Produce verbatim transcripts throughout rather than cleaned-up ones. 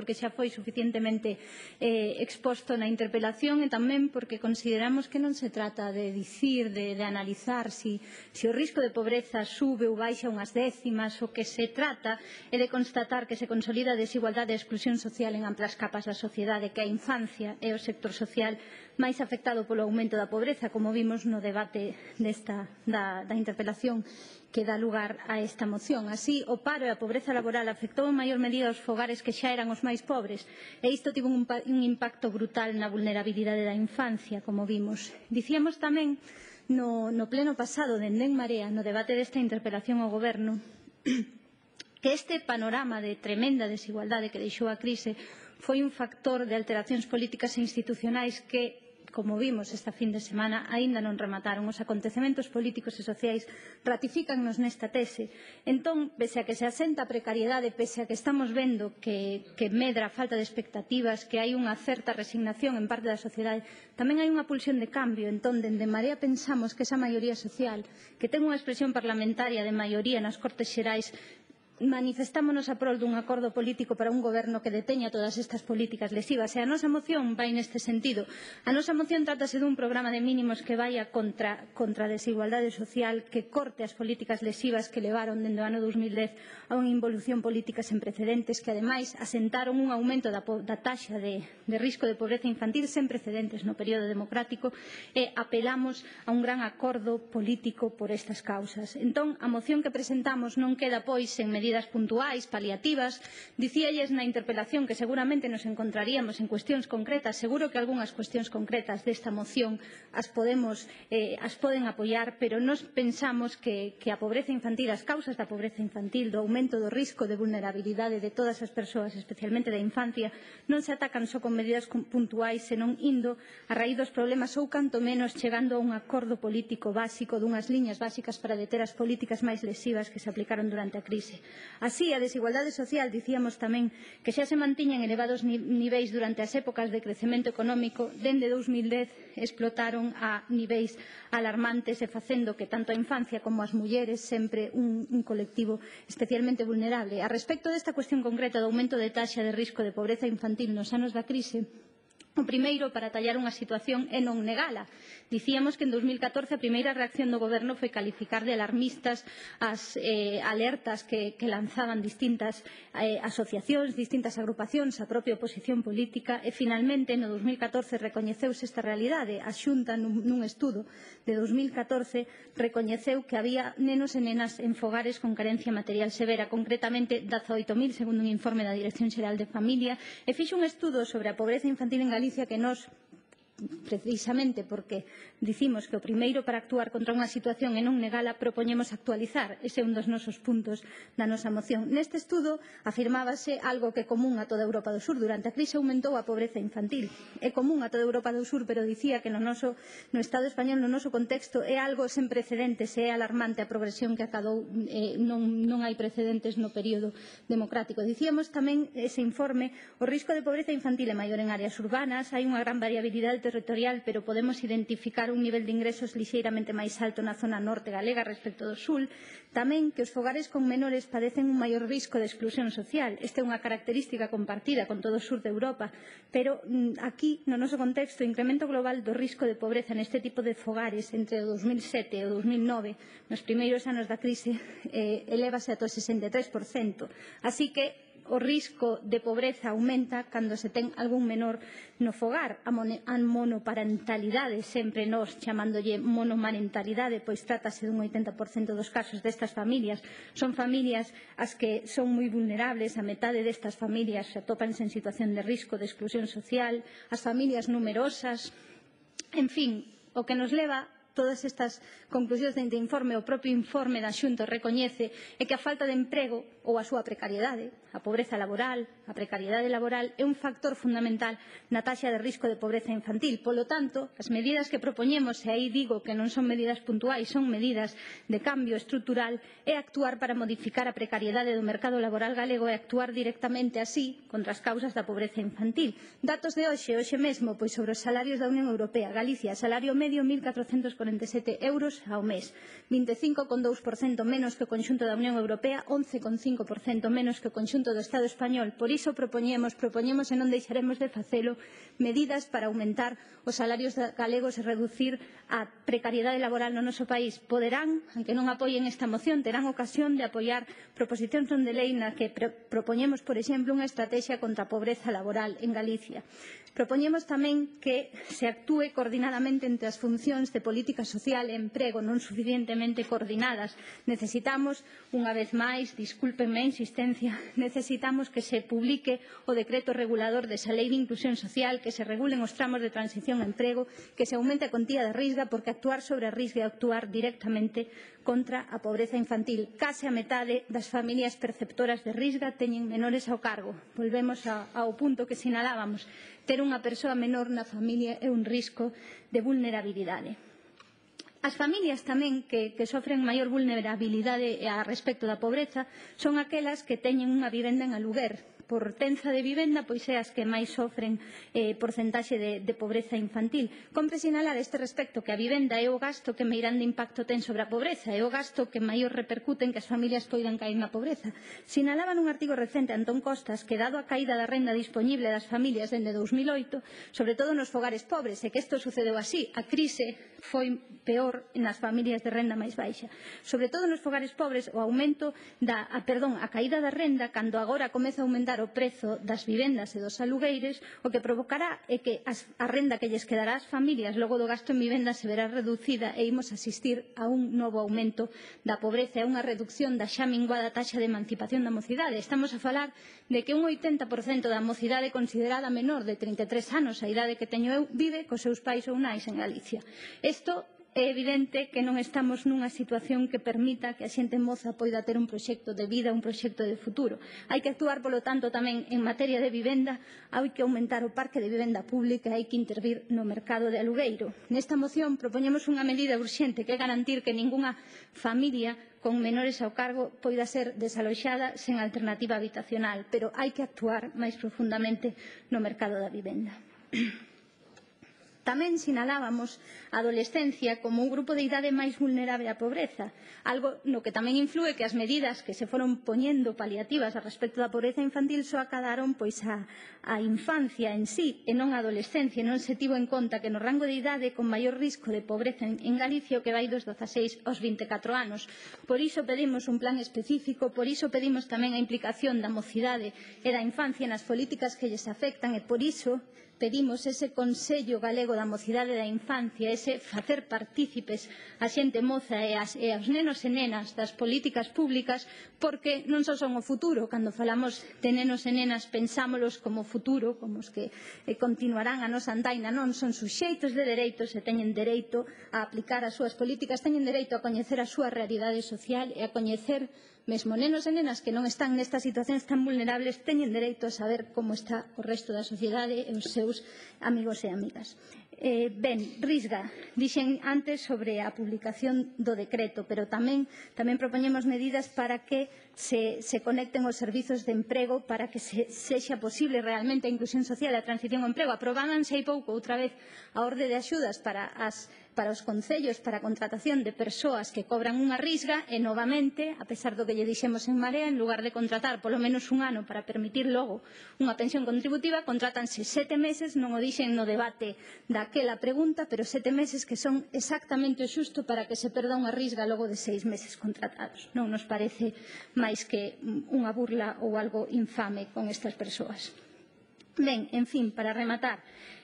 porque xa foi suficientemente eh, exposto na interpelación e tamén porque consideramos que non se trata de dicir, de, de analizar si, si o risco de pobreza sube ou baixa unhas décimas, o que se trata é de constatar que se consolida a desigualdade e a exclusión social en amplas capas da sociedade, que a infancia é o sector social máis afectado polo aumento da pobreza, como vimos no debate desta, da, da interpelación que dá lugar a esta moción. Así, o paro e a pobreza laboral afectou en maior medida aos fogares que xa eran os máis pobres, e isto tivo un, un impacto brutal na vulnerabilidade da infancia, como vimos. Dicíamos tamén no, no pleno pasado de En Marea, no debate desta interpelación ao Goberno, que este panorama de tremenda desigualdade que deixou a crise foi un factor de alteracións políticas e institucionais que, como vimos esta fin de semana, aínda non remataron. Os acontecementos políticos e sociais ratifícannos nesta tese. Entón, pese a que se asenta a precariedade, pese a que estamos vendo que, que medra a falta de expectativas, que hai unha certa resignación en parte da sociedade, tamén hai unha pulsión de cambio. Entón, dende Marea pensamos que esa maioría social, que ten unha expresión parlamentaria de maioría nas Cortes Xerais, manifestámonos a prol dun acordo político para un goberno que deteña todas estas políticas lesivas, e a nosa moción vai neste sentido. A nosa moción trátase dun programa de mínimos que vaya contra, contra a desigualdade social, que corte as políticas lesivas que levaron dende o ano dos mil dez a unha involución política sen precedentes, que ademais asentaron un aumento da, da taxa de, de risco de pobreza infantil sen precedentes no período democrático, e apelamos a un gran acordo político por estas causas. Entón, a moción que presentamos non queda, pois, en medidas puntuais, paliativas. Dicíalles na interpelación que seguramente nos encontraríamos en cuestións concretas. Seguro que algunhas cuestións concretas desta moción as podemos, eh, as poden apoiar, pero nos pensamos que, que a pobreza infantil, as causas da pobreza infantil, do aumento do risco de vulnerabilidade de todas as persoas, especialmente da infancia, non se atacan só con medidas puntuais, senón indo a raíz dos problemas ou, canto menos, chegando a un acordo político básico dunhas liñas básicas para deter as políticas máis lesivas que se aplicaron durante a crise. Así, a desigualdade social, dicíamos tamén, que xa se mantiña en elevados niveis durante as épocas de crecemento económico, dende dos mil dez explotaron a niveis alarmantes e facendo que tanto a infancia como as mulleres, sempre un, un colectivo especialmente vulnerable. A respecto desta cuestión concreta do aumento de taxa de risco de pobreza infantil nos anos da crise, o primeiro, para tallar unha situación, é non negala. Dicíamos que en dos mil catorce a primeira reacción do Goberno foi calificar de alarmistas as eh, alertas que, que lanzaban distintas eh, asociacións, distintas agrupacións, a propia oposición política, e finalmente no dos mil catorce recoñeceuse esta realidade. A Xunta, nun, nun estudo de dos mil catorce, recoñeceu que había nenos e nenas en fogares con carencia material severa, concretamente dezaoito mil, segundo un informe da Dirección Xeral de Familia, e fixo un estudo sobre a pobreza infantil en Galicia que nos, precisamente porque dicimos que o primeiro para actuar contra unha situación e non negala, propoñemos actualizar. Ese é un dos nosos puntos da nosa moción. Neste estudo afirmábase algo que é común a toda Europa do Sur. Durante a crise aumentou a pobreza infantil. É común a toda Europa do Sur, pero dicía que no noso no Estado español, no noso contexto, é algo sen precedentes, é alarmante a progresión que acadou, eh, non, non hai precedentes no período democrático. Dicíamos tamén ese informe, o risco de pobreza infantil é maior en áreas urbanas, hai unha gran variabilidade territorial, pero podemos identificar un nivel de ingresos lixeiramente máis alto na zona norte galega respecto do sul. Tamén que os fogares con menores padecen un maior risco de exclusión social. Esta é unha característica compartida con todo o sur de Europa, pero aquí, no noso contexto, o incremento global do risco de pobreza neste tipo de fogares entre o dos mil sete e o dos mil nove, nos primeiros anos da crise, eh, elévase ata o sesenta e tres por cento. Así que o risco de pobreza aumenta cando se ten algún menor no fogar. A monoparentalidade, sempre nós chamándolle monomarentalidade, pois trátase dun oitenta por cento dos casos destas familias. Son familias as que son moi vulnerables, a metade destas familias atópanse en situación de risco de exclusión social, as familias numerosas, en fin, o que nos leva todas estas conclusións deste informe, o propio informe da Xunta recoñece, é que a falta de emprego ou a súa precariedade, a pobreza laboral, a precariedade laboral, é un factor fundamental na taxa de risco de pobreza infantil. Polo tanto, as medidas que propoñemos, e aí digo que non son medidas puntuais, son medidas de cambio estrutural, é actuar para modificar a precariedade do mercado laboral galego e actuar directamente así contra as causas da pobreza infantil. Datos de hoxe, hoxe mesmo, pois sobre os salarios da Unión Europea. Galicia, salario medio mil catrocentos corenta e sete euros ao mes, vinte e cinco coma dous por cento menos que o conxunto da Unión Europea, once coma cinco por cento menos que o conxunto do Estado español. Por iso propoñemos, propoñemos e non deixaremos de facelo, medidas para aumentar os salarios galegos e reducir a precariedade laboral no noso país. Poderán, aunque non apoien esta moción, terán ocasión de apoiar proposicións non de lei na que propoñemos, por exemplo, unha estrategia contra a pobreza laboral en Galicia. Propoñemos tamén que se actúe coordinadamente entre as funcións de política social e emprego non suficientemente coordinadas. Necesitamos, unha vez máis, discúlpenme a insistencia, necesitamos que se publique o decreto regulador desa lei de inclusión social, que se regulen os tramos de transición a emprego, que se aumente a contía de risga, porque actuar sobre a risga é actuar directamente contra a pobreza infantil. Case a metade das familias perceptoras de risga teñen menores ao cargo. Volvemos ao punto que sinalábamos. Ter unha persoa menor na familia é un risco de vulnerabilidade. As familias tamén que, que sofren maior vulnerabilidade a respecto da pobreza son aquelas que teñen unha vivenda en aluguer. Por tenza de vivenda, pois é as que máis sofren eh, porcentaxe de, de pobreza infantil. Compre sinalar a este respecto que a vivenda é o gasto que meirande impacto ten sobre a pobreza, é o gasto que maior repercute en que as familias poidan caer na pobreza. Sinalaba nun artigo recente Antón Costas que, dado a caída da renda dispoñible das familias dende dous mil oito, sobre todo nos fogares pobres, e que isto sucedeu así, a crise foi peor nas familias de renda máis baixa. Sobre todo nos fogares pobres, o aumento da, a, perdón, a caída da renda, cando agora comeza a aumentar o prezo das vivendas e dos alugueires, o que provocará é que as, a renda que lles quedará ás familias logo do gasto en vivenda se verá reducida e imos asistir a un novo aumento da pobreza e a unha reducción da xa minguada taxa de emancipación da mocidade. Estamos a falar de que un oitenta por cento da mocidade considerada menor de trinta e tres anos, a idade que teño eu, vive cos seus pais ou nais en Galicia. Isto é evidente que non estamos nunha situación que permita que a xente moza poida ter un proxecto de vida, un proxecto de futuro. Hai que actuar, polo tanto, tamén en materia de vivenda, hai que aumentar o parque de vivenda pública, hai que intervir no mercado de alugueiro. Nesta moción propoñemos unha medida urxente que é garantir que ningunha familia con menores ao cargo poida ser desaloxada sen alternativa habitacional, pero hai que actuar máis profundamente no mercado da vivenda. Tamén sinalábamos a adolescencia como un grupo de idade máis vulnerable á pobreza, algo no que tamén inflúe que as medidas que se foron poñendo paliativas a respecto da pobreza infantil só acadaron pois a, a infancia en sí e non a adolescencia. Non se tivo en conta que no rango de idade con maior risco de pobreza en, en Galicia o que vai dos dezaseis aos vinte e catro anos. Por iso pedimos un plan específico, por iso pedimos tamén a implicación da mocidade e da infancia nas políticas que lles afectan e por iso pedimos ese Consello Galego da Mocidade e da Infancia, ese facer partícipes a xente moza e, as, e aos nenos e nenas das políticas públicas, porque non só son o futuro. Cando falamos de nenos e nenas pensámolos como futuro, como os que eh, continuarán a nosa andaina, non, son suxeitos de dereitos e teñen dereito a aplicar as súas políticas, teñen dereito a coñecer a súa realidade social e a coñecer mesmo nenos e nenas que non están nestas situacións tan vulnerables teñen dereito a saber como está o resto da sociedade e os seus amigos e amigas. Eh, ben, risga, dixen antes sobre a publicación do decreto, pero tamén tamén propoñemos medidas para que se, se conecten os servizos de emprego para que se, sexa posible realmente a inclusión social e a transición ao emprego. Aprobabanse hai pouco outra vez a orde de axudas para as para os concellos para a contratación de persoas que cobran unha risga e, novamente, a pesar do que lle dixemos en Marea, en lugar de contratar polo menos un ano para permitir logo unha pensión contributiva, contratanse sete meses, non o dixen no debate daquela pregunta, pero sete meses que son exactamente o xusto para que se perda unha risga logo de seis meses contratados. Non nos parece máis que unha burla ou algo infame con estas persoas. Ben, en fin, para rematar,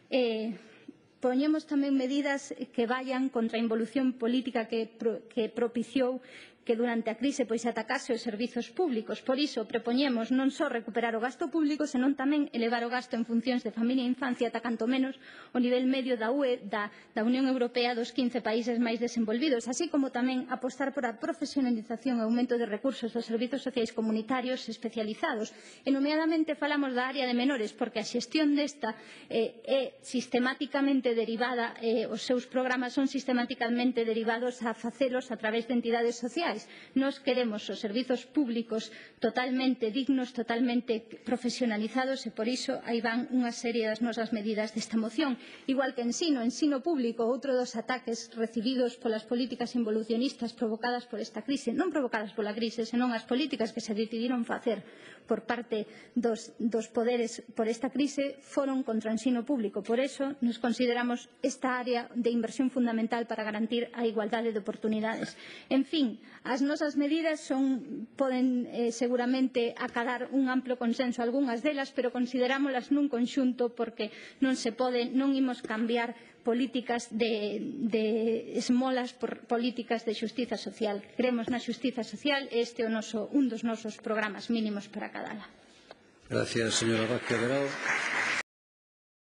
eh, poñemos tamén medidas que vayan contra a involución política que, pro, que propiciou que durante a crise pois atacase os servizos públicos. Por iso propoñemos non só recuperar o gasto público, senón tamén elevar o gasto en funcións de familia e infancia ata canto menos o nivel medio da U E, da, da Unión Europea, dos quince países máis desenvolvidos, así como tamén apostar por a profesionalización e aumento de recursos dos servizos sociais comunitarios especializados. E, nomeadamente, falamos da área de menores, porque a xestión desta eh, é sistemáticamente derivada, eh, os seus programas son sistemáticamente derivados a facelos a través de entidades sociais. sociais. Nos queremos os servizos públicos totalmente dignos, totalmente profesionalizados e por iso aí van unha serie das nosas medidas desta moción. Igual que ensino, ensino público, outro dos ataques recibidos polas políticas involucionistas provocadas por esta crise, non provocadas pola crise, senón as políticas que se decidiron facer por parte dos, dos poderes por esta crise foron contra o ensino público. Por eso nos consideramos esta área de inversión fundamental para garantir a igualdade de oportunidades. En fin, as nosas medidas son, poden eh, seguramente acadar un amplo consenso algunhas delas, pero considerámolas nun conxunto porque non se pode, non imos cambiar políticas de, de esmolas por políticas de xustiza social. Creemos na xustiza social e este é o noso, un dos nosos programas mínimos para acadala. Gracias, señora Vázquez Grao.